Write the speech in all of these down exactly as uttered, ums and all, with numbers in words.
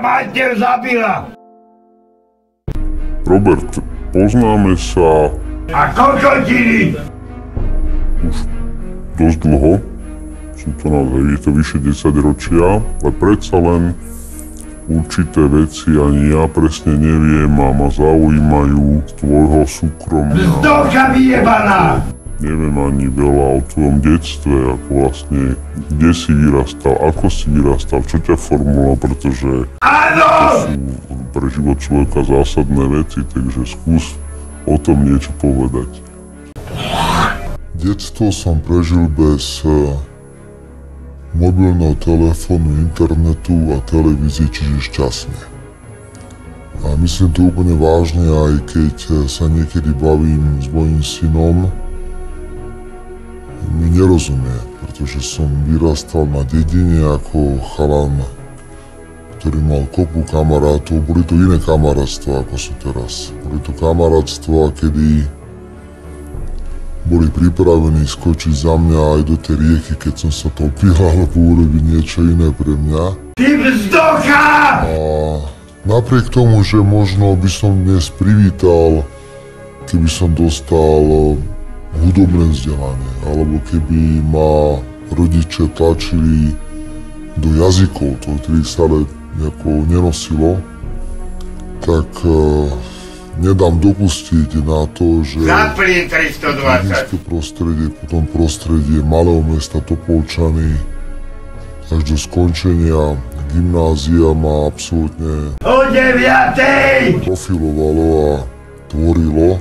mater zabila. Robert, poznáme sa... A kokotiny! Už dosť dlho. Sú to naozaj, je to vyše desať ročia, ale predsa len určité veci ani ja presne neviem a ma zaujímajú z tvojho súkromia. Vzdoka vyjebaná! Neviem ani veľa o tvojom detstve, ako vlastne, kde si vyrastal, ako si vyrastal, čo ťa formuloval, pretože Áno! to sú pre život človeka zásadné veci, takže skús o tom niečo povedať. Detstvo som prežil bez mobilného telefónu, internetu a televízie, čiže šťastne. A myslím to úplne vážne, aj keď sa niekedy bavím s mojím synom, mi nerozumie, pretože som vyrastal na dedine ako chalan, ktorý mal kopu kamarátov. Boli to iné kamarátstva, ako sú teraz. Boli to kamarátstva, kedy boli pripravení skočiť za mňa aj do tej rieky, keď som sa topil, alebo urobiť niečo iné pre mňa. Ty vzdoka! A napriek tomu, že možno by som dnes privítal, keby som dostal hudobné vzdelanie, alebo keby ma rodičia tlačili do jazykov, to ktorých sa ale nejako nenosilo, tak uh, nedám dopustiť na to, že Zapli tristodvadsať. prostredie, potom prostredie malého mesta Topolčany až do skončenia gymnázia ma absolútne O deviatej! profilovalo a tvorilo.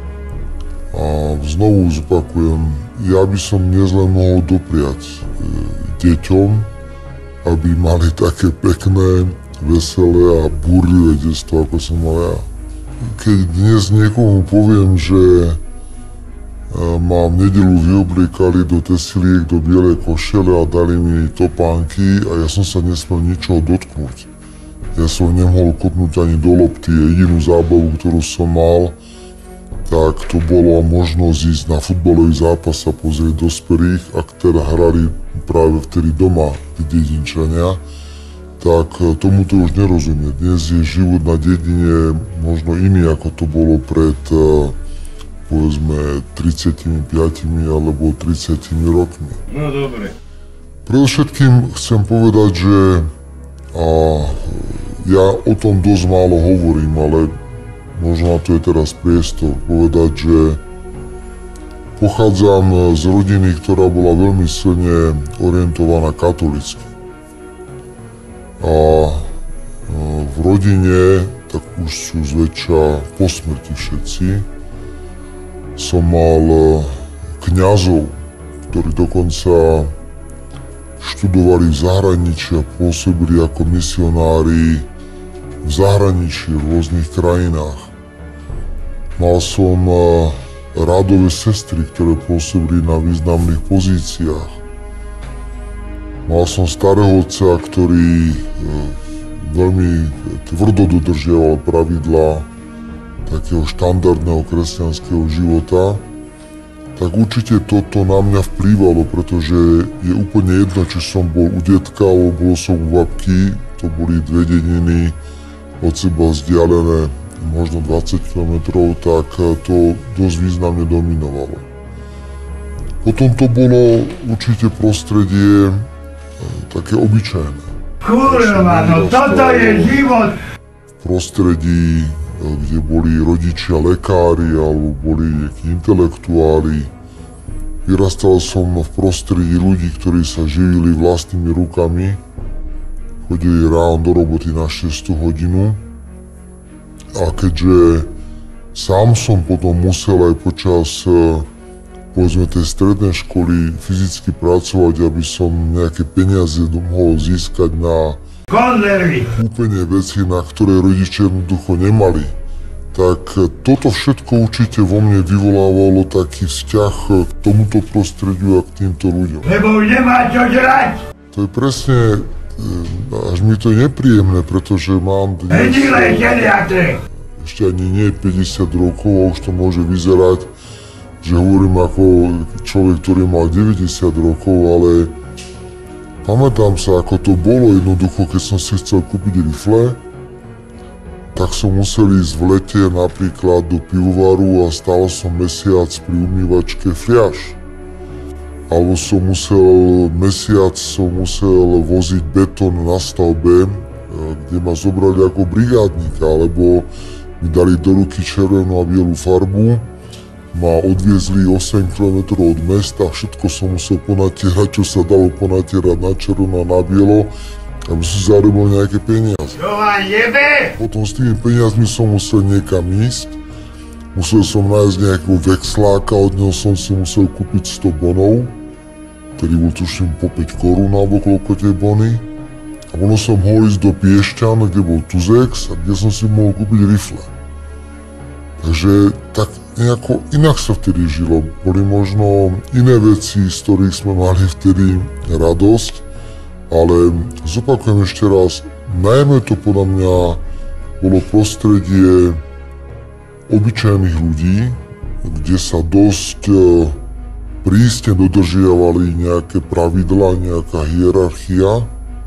A znovu zopakujem, ja by som dnes len mohol dopriať e, deťom, aby mali také pekné, veselé a burlivé detstvo, ako som mal ja. Keď dnes niekomu poviem, že e, ma v nedeľu vyobliekali do tesiliek, do bielej košele a dali mi topánky a ja som sa nesmel ničoho dotknúť. Ja som nemohol kopnúť ani do lopty, jedinú zábavu, ktorú som mal, tak to bolo možnosť ísť na futbalový zápas a pozrieť dospelých, ak teda hrali práve vtedy doma tí dedinčania, tak tomuto už nerozumie. Dnes je život na dedine možno iný, ako to bolo pred povedzme tridsaťpäť alebo tridsať rokmi. No dobre. Predovšetkým chcem povedať, že a, ja o tom dosť málo hovorím, ale možno na to je teraz priestor povedať, že pochádzam z rodiny, ktorá bola veľmi silne orientovaná katolícky. A v rodine, tak už sú zväčša po smrti všetci, som mal kňazov, ktorí dokonca študovali v zahraničí a pôsobili ako misionári v zahraničí, v rôznych krajinách. Mal som rádové sestry, ktoré pôsobili na významných pozíciách. Mal som starého otca, ktorý veľmi tvrdo dodržiaval pravidlá takého štandardného kresťanského života. Tak určite toto na mňa vplývalo, pretože je úplne jedno, či som bol u detka alebo bol som u babky. To boli dve dediny od seba vzdialené možno dvadsať kilometrov, tak to dosť významne dominovalo. Potom to bolo určite prostredie také obyčajné. Kurva, no toto je život! V prostredí, kde boli rodičia lekári alebo boli nejakí intelektuáli. Vyrastal som v prostredí ľudí, ktorí sa živili vlastnými rukami. Chodili ráno do roboty na šiestú hodinu. A keďže sám som potom musel aj počas povedzme tej strednej školy fyzicky pracovať, aby som nejaké peniaze mohol získať na konzervy, kúpenie vecí, na ktoré rodičia jednoducho nemali, tak toto všetko určite vo mne vyvolávalo taký vzťah k tomuto prostrediu a k týmto ľuďom. lebo už nemá čo žrať! To je presne, až mi to je nepríjemné, pretože mám dnes Hedilej keliate! ešte ani nie päťdesiat rokov a už to môže vyzerať, že hovorím ako človek, ktorý mal deväťdesiat rokov, ale Pamätám sa, ako to bolo jednoducho, keď som si chcel kúpiť rifle, tak som musel ísť v lete napríklad do pivovaru a stál som mesiac pri umývačke fľaš. Alebo som musel, mesiac som musel voziť betón na stavbe, kde ma zobrali ako brigádnika, alebo mi dali do ruky červenú a bielú farbu, ma odviezli osem kilometrov od mesta, všetko som musel ponatierať, čo sa dalo ponatierať na červeno a na bielo, aby som zarobil nejaké peniaze. Čo vám jebe? Potom s tými peniazmi som musel niekam ísť, musel som nájsť nejakého vexláka, od neho som si musel kúpiť sto bonov, ktorý bol tuším po päť korún alebo koľko tie bony. A potom som mohol ísť do Piešťan, kde bol Tuzex a kde som si mohol kúpiť rifle. Takže tak nejako inak sa vtedy žilo. Boli možno iné veci, z ktorých sme mali vtedy radosť, ale zopakujem ešte raz, najmä to podľa mňa bolo prostredie obyčajných ľudí, kde sa dosť prísne dodržiavali nejaké pravidlá, nejaká hierarchia.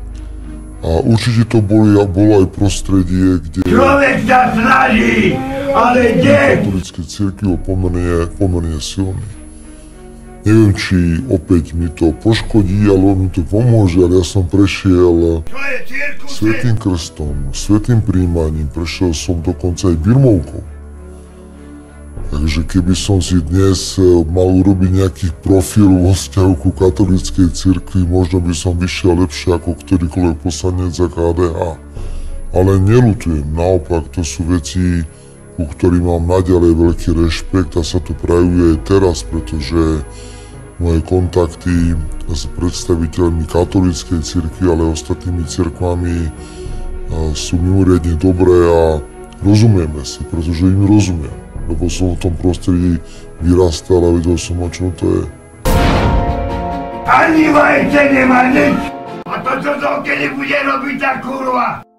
A určite to boli, bolo aj prostredie, kde Človek sa snaží, ale kde? katolícke cirkvi bol pomerne, pomerne silný. Neviem, či opäť mi to poškodí, alebo mi to pomôže, ale ja som prešiel To je cirkus. Svätým krstom, svätým príjmaním, prešiel som dokonca aj birmovkou. Takže keby som si dnes mal urobiť nejaký profil vo vzťahu ku katolíckej cirkvi, možno by som vyšiel lepšie ako ktorýkoľvek poslanec za ká dé há. Ale neľutujem, naopak to sú veci, ku ktorým mám naďalej veľký rešpekt a sa to prejavuje aj teraz, pretože moje kontakty s predstaviteľmi katolíckej cirkvi, ale aj ostatnými cirkvami sú mimoriadne dobré a rozumieme si, pretože im rozumiem. Lebo som v tom prostredí vyrastal a vedel som, o čom to je. Ani vajce nemá nič. A to, čo to kedy bude robiť tá kurva.